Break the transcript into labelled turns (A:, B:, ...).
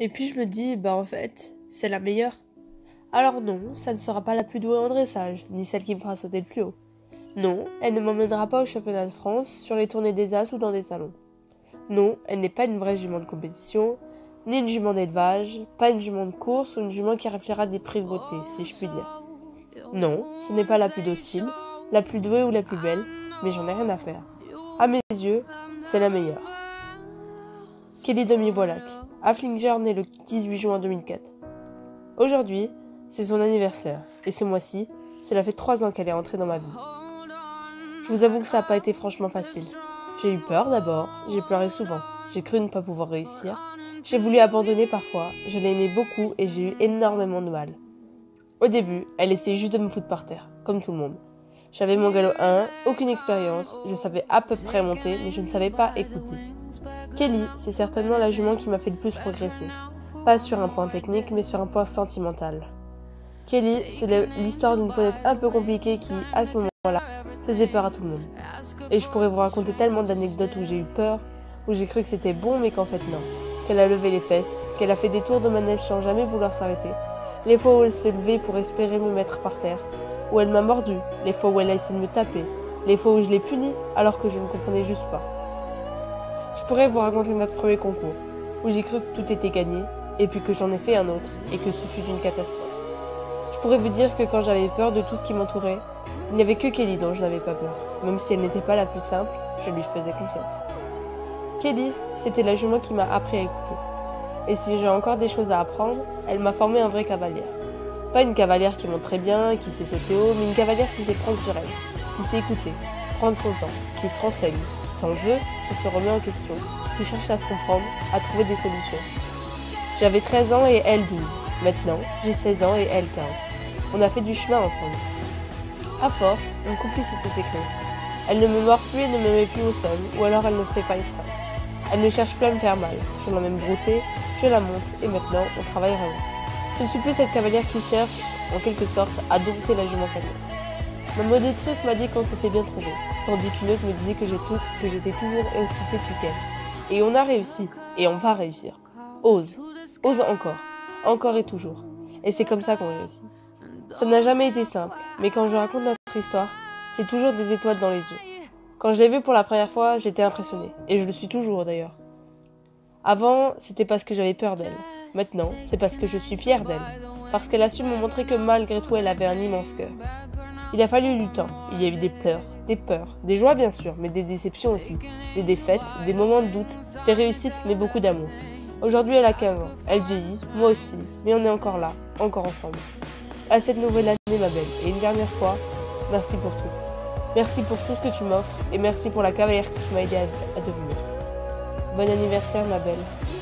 A: Et puis je me dis, en fait, c'est la meilleure. Alors non, ça ne sera pas la plus douée en dressage, ni celle qui me fera sauter le plus haut. Non, elle ne m'emmènera pas au championnat de France, sur les tournées des As ou dans des salons. Non, elle n'est pas une vraie jument de compétition, ni une jument d'élevage, pas une jument de course ou une jument qui raflera des prix de beauté, si je puis dire. Non, ce n'est pas la plus docile, la plus douée ou la plus belle, mais j'en ai rien à faire. À mes yeux, c'est la meilleure. Kelly Domi-Volak, Haflinger né le 18 juin 2004. Aujourd'hui, c'est son anniversaire, et ce mois-ci, cela fait 3 ans qu'elle est entrée dans ma vie. Je vous avoue que ça n'a pas été franchement facile. J'ai eu peur d'abord, j'ai pleuré souvent, j'ai cru ne pas pouvoir réussir, j'ai voulu abandonner parfois, je l'ai aimée beaucoup et j'ai eu énormément de mal. Au début, elle essayait juste de me foutre par terre, comme tout le monde. J'avais mon galop 1, aucune expérience, je savais à peu près monter, mais je ne savais pas écouter. Kelly, c'est certainement la jument qui m'a fait le plus progresser. Pas sur un point technique, mais sur un point sentimental. Kelly, c'est l'histoire d'une ponette un peu compliquée qui, à ce moment-là, faisait peur à tout le monde. Et je pourrais vous raconter tellement d'anecdotes où j'ai eu peur, où j'ai cru que c'était bon mais qu'en fait non. Qu'elle a levé les fesses, qu'elle a fait des tours de manège sans jamais vouloir s'arrêter. Les fois où elle se levait pour espérer me mettre par terre, où elle m'a mordu, les fois où elle a essayé de me taper, les fois où je l'ai punie alors que je ne comprenais juste pas. Je pourrais vous raconter notre premier concours, où j'ai cru que tout était gagné, et puis que j'en ai fait un autre, et que ce fut une catastrophe. Je pourrais vous dire que quand j'avais peur de tout ce qui m'entourait, il n'y avait que Kelly dont je n'avais pas peur. Même si elle n'était pas la plus simple, je lui faisais confiance. Kelly, c'était la jument qui m'a appris à écouter. Et si j'ai encore des choses à apprendre, elle m'a formé en vraie cavalière. Pas une cavalière qui monte très bien, qui sait sauter haut, mais une cavalière qui sait prendre sur elle, qui sait écouter, prendre son temps, qui se renseigne, qui s'en veut, qui se remet en question, qui cherche à se comprendre, à trouver des solutions. J'avais 13 ans et elle 12. Maintenant, j'ai 16 ans et elle 15. On a fait du chemin ensemble. À force, une complicité s'est créée. Elle ne me mord plus et ne me met plus au sol, ou alors elle ne fait pas exprès. Elle ne cherche plus à me faire mal. Je l'emmène brouter, je la monte, et maintenant, on travaille vraiment. Je ne suis plus cette cavalière qui cherche, en quelque sorte, à dompter la jument canine. Ma monitrice m'a dit qu'on s'était bien trouvé, tandis qu'une autre me disait que j'étais toujours aussi têtue qu'elle. Et on a réussi, et on va réussir. Ose encore et toujours. Et c'est comme ça qu'on réussit. Ça n'a jamais été simple, mais quand je raconte notre histoire, j'ai toujours des étoiles dans les yeux. Quand je l'ai vue pour la première fois, j'étais impressionnée, et je le suis toujours d'ailleurs. Avant, c'était parce que j'avais peur d'elle. Maintenant, c'est parce que je suis fière d'elle, parce qu'elle a su me montrer que malgré tout, elle avait un immense cœur. Il a fallu du temps, il y a eu des pleurs, des peurs, des joies bien sûr, mais des déceptions aussi, des défaites, des moments de doute, des réussites, mais beaucoup d'amour. Aujourd'hui, elle a 15 ans, elle vieillit, moi aussi, mais on est encore là, encore ensemble. À cette nouvelle année, ma belle, et une dernière fois, merci pour tout. Merci pour tout ce que tu m'offres, et merci pour la cavalière que tu m'as aidé à devenir. Bon anniversaire, ma belle.